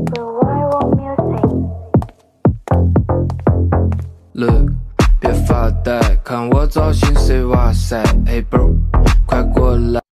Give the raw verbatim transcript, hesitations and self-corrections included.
Look， 别发呆，看我造型，谁哇塞，Hey bro，快过来。